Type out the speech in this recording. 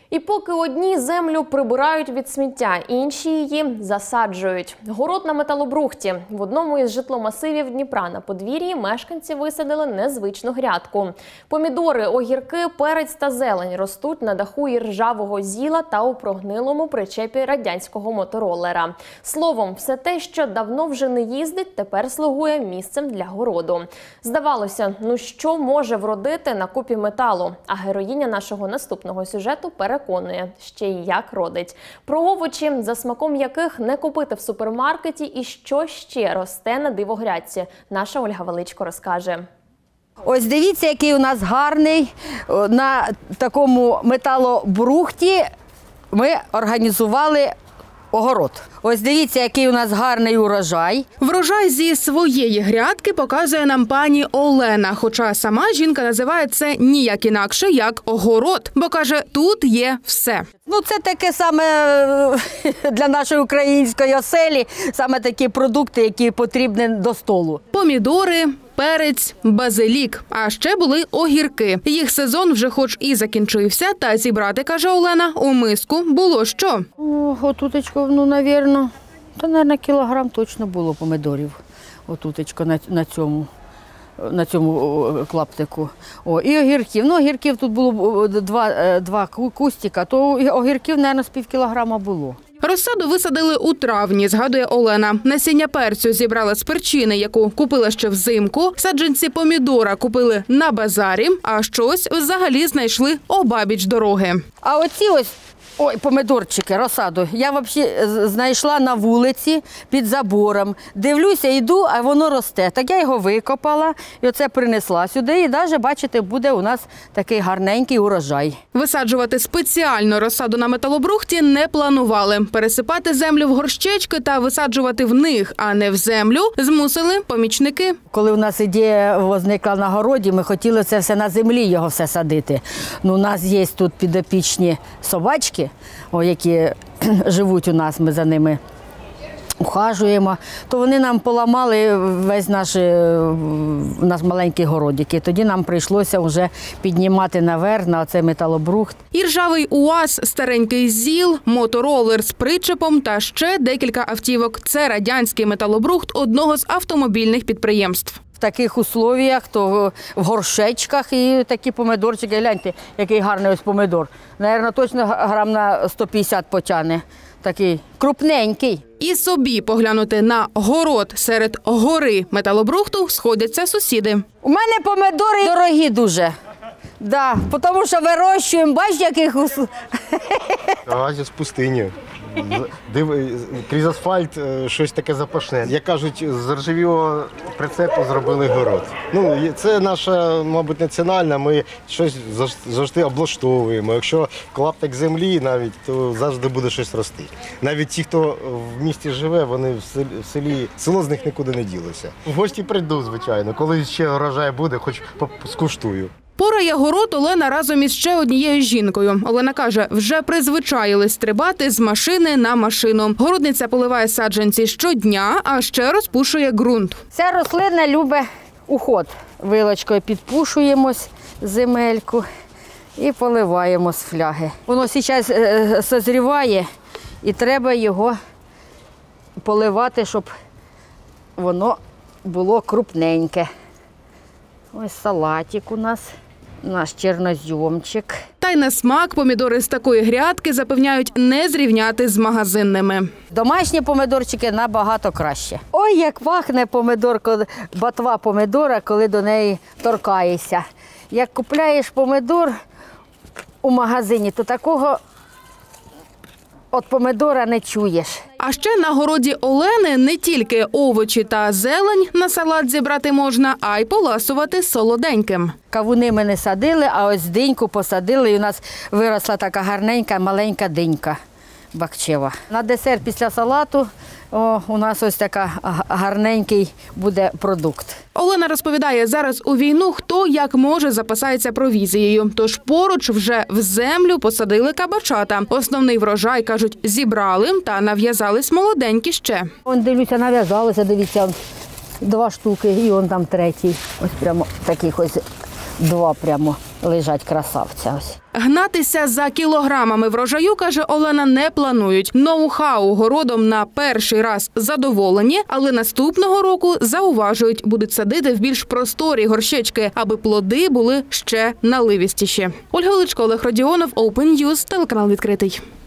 І поки одні землю прибирають від сміття, інші її засаджують. Город на металобрухті. В одному із житломасивів Дніпра на подвір'ї мешканці висадили незвичну грядку. Помідори, огірки, перець та зелень ростуть на даху іржавого зіла та у прогнилому причепі радянського моторолера. Словом, все те, що давно вже не їздить, тепер слугує місцем для городу. Здавалося, що може вродити на купі металу? А героїня нашого наступного сюжету переконує, ще й як родить. Про овочі, за смаком яких не купити в супермаркеті, і що ще росте на дивогрядці, наша Ольга Величко розкаже. Ось дивіться, який у нас гарний на такому металобрухті ми організували огород. Ось дивіться, який у нас гарний урожай. Врожай зі своєї грядки показує нам пані Олена. Хоча сама жінка називає це ніяк інакше, як огород. Бо каже, тут є все. Це таке саме для нашої української оселі, саме такі продукти, які потрібні до столу. Помідори, перець, базилік. А ще були огірки. Їх сезон вже хоч і закінчився, та зібрати, каже Олена, у миску було що. Отутечко, навірно, кілограм точно було помідорів. Отутечко на цьому клаптику. І огірків. Огірків тут було два кустика, то огірків, мабуть, з півкілограма було. Розсаду висадили у травні, згадує Олена. Насіння перцю зібрала з перчини, яку купила ще взимку. Саджанці помідора купили на базарі, а щось взагалі знайшли обабіч дороги. А оці помідорчики, розсаду, я взагалі знайшла на вулиці під забором. Дивлюся, йду, а воно росте. Так я його викопала і оце принесла сюди. І навіть, бачите, буде у нас такий гарненький урожай. Висаджувати спеціально розсаду на металобрухті не планували. Пересипати землю в горщечки та висаджувати в них, а не в землю, змусили помічники. Коли у нас ідея возникла на городі, ми хотіли це все на землі його все садити. У нас є тут підопічні собачки, які живуть у нас, ми за ними ухажуємо, то вони нам поламали весь наш маленький городик. І тоді нам прийшлося вже піднімати наверх на оцей металобрухт. Іржавий УАЗ, старенький ЗІЛ, моторолер з причепом та ще декілька автівок. Це радянський металобрухт одного з автомобільних підприємств. В таких условіях, то в горшечках і такі помидорчики. Гляньте, який гарний ось помидор. Наверно, точно грам на 150 потягне. Такий крупненький. І собі поглянути на город серед гори металобрухту сходяться сусіди. У мене помидори дорогі дуже. Да, тому що вирощуємо, бачите, яких Оазіс пустині. Крізь асфальт щось таке запашне. Як кажуть, з ржавого прицепу зробили город. Це наша, мабуть, національна, ми щось завжди облаштовуємо. Якщо клаптик землі навіть, то завжди буде щось рости. Навіть ті, хто в місті живе, вони в селі, село з них нікуди не ділося. В гості прийду, звичайно, коли ще урожай буде, хоч скуштую. Порає город Олена разом із ще однією жінкою. Олена каже, вже призвичаїлись стрибати з машини на машину. Городниця поливає саджанці щодня, а ще розпушує ґрунт. Ця рослина любить уход. Вилочкою підпушуємось земельку і поливаємо з фляги. Воно зараз созріває і треба його поливати, щоб воно було крупненьке. Ось салатик у нас. Наш чорноземчик. Та й на смак помідори з такої грядки, запевняють, не зрівняти з магазинними. Домашні помідорчики набагато краще. Ой, як пахне помідор, ботва помідора, коли до неї торкаєшся. Як купляєш помідор у магазині, то такого от помідора не чуєш. А ще на городі Олени не тільки овочі та зелень на салат зібрати можна, а й поласувати солоденьким. Кавуни ми не садили, а ось диньку посадили, і у нас виросла така гарненька маленька динька бакчева. На десерт після салату у нас ось така гарненький буде продукт. Олена розповідає, зараз у війну хто як може запасається провізією. Тож поруч вже в землю посадили кабачата. Основний врожай, кажуть, зібрали та нав'язались молоденькі ще. Дивлюся, нав'язалися, дивіться, 2 штуки і он там третій. Ось прямо таких ось 2 прямо. лежать красавця. Ось. Гнатися за кілограмами врожаю, каже Олена, не планують. Ноу-хау городом на перший раз задоволені, але наступного року, зауважують, будуть садити в більш просторі горщички, аби плоди були ще наливістіші. Ольга Величко, Олег Родіонов, Open News, телеканал «Відкритий».